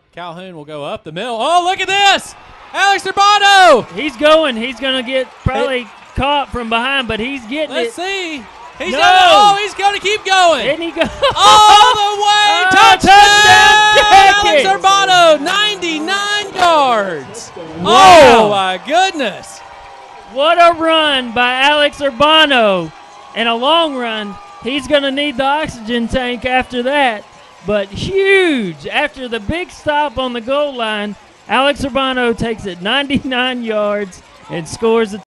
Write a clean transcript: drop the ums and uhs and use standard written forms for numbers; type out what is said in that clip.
Calhoun will go up the middle. Oh, look at this! Alex Urbano! He's going. He's going to get probably caught from behind, but he's getting Let's it. see. He's he's going to keep going. Didn't he go? All the way! Touchdown! Alex Jacket! Urbano, 99 yards. Wow. Oh, my goodness. What a run by Alex Urbano. And a long run. He's going to need the oxygen tank after that. But huge. After the big stop on the goal line, Alex Urbano takes it 99 yards and scores a